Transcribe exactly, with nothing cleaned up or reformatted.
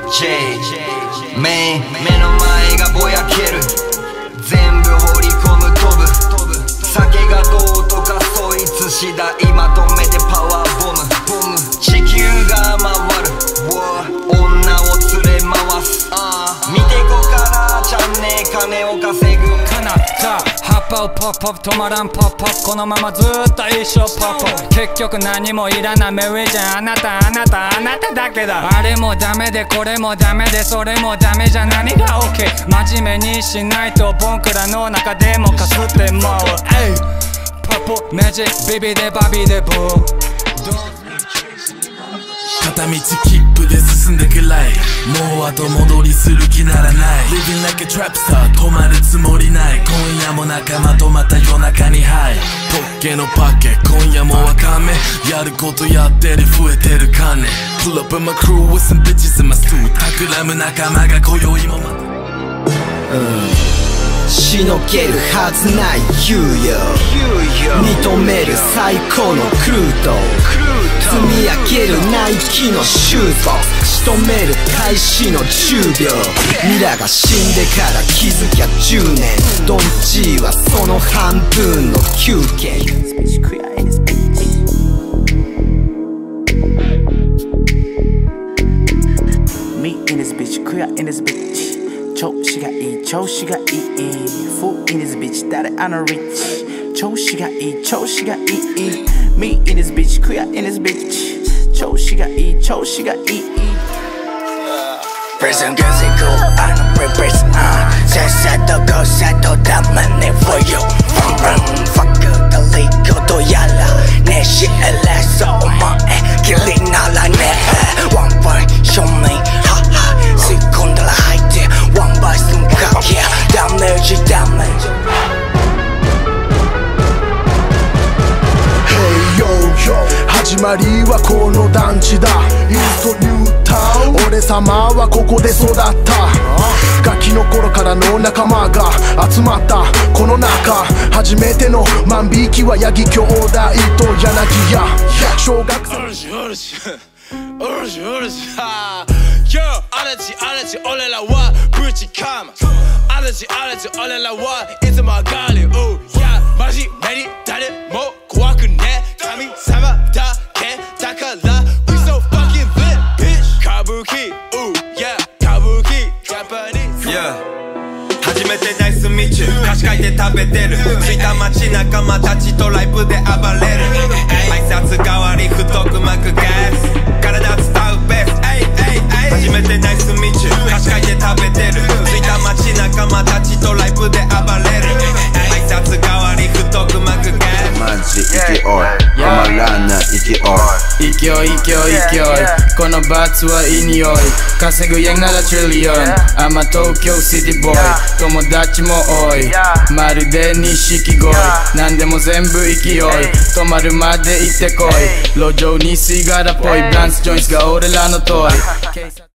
J メイン目の前がぼやける全部放り込む飛ぶ酒がどうとかそいつ次第まとめてパワーボムボム地球が回る女を連れ回す見てこからちゃんね金を稼ぐかなった葉っぱをポップアップ止まらんポップアップこのままずっと一生ポップアップ結局何もいらないメリーじゃんあなたあなたあなただけだあれもダメでこれもダメでそれもダメじゃ何が OK 真面目にしないとボンクラの中でもかすってもうエイポップマジックビビでバビでボー片道切符で進んでくらいもう後戻りする気ならない Living like a trap star 止まるつもりない今夜も仲間とまた夜中にハイポッケのパケ今夜もわかめやることやってる増えてる金 Pull up in my crew with some bitches in my suit 企む仲間が今宵もましのげるはずない猶予認める最高のクルート積み上げるナイキのシューズボックス仕留める開始のじゅうびょうミラが死んでから気づきゃじゅうねんドンチーはその半分の休憩調子がいい調子がいい Food in this bitch 誰あのリッチ調子がいい調子がいい Me in this bitch queer in this bitch 調子がいい調子がいい Prison girls they go on prison さっさとこさとたまね for you Run run fuck がリコとやらねしえらそうお前キリならね One point show me ha ha 吸い込んだら吐いてOne by some cock yeah damage damage Hey yo yo 始まりはこの団地だ East New Town 俺様はここで育ったガキの頃からの仲間が集まったこの中初めての万引きはヤギ兄弟と柳屋小学生おろしおろしおろしはYo あらちあらち俺らはぶちかまあらちあらち俺らはいつも上がる Oh yeah マジメに誰も怖くね神様だけだから We so fucking lit bitch 歌舞伎 Oh yeah 歌舞伎 Japanese Yeah初めてナイスミチュー菓子書いて食べてる着いた街仲間たちとライブで暴れる挨拶代わり太く巻くガス体伝うベース初めてナイスミチュー菓子書いて食べてる着いた街仲間たちとライブで暴れる挨拶代わり太く巻くガスマジ勢い止まらない勢い勢い勢い勢いこの罰はいい匂い稼ぐやんならトリリオンアマ東京シティボーイ友達も多いまるで錦鯉何でも全部勢い止まるまで行ってこい路上にシガラっぽいブランスジョイントが俺らのトイ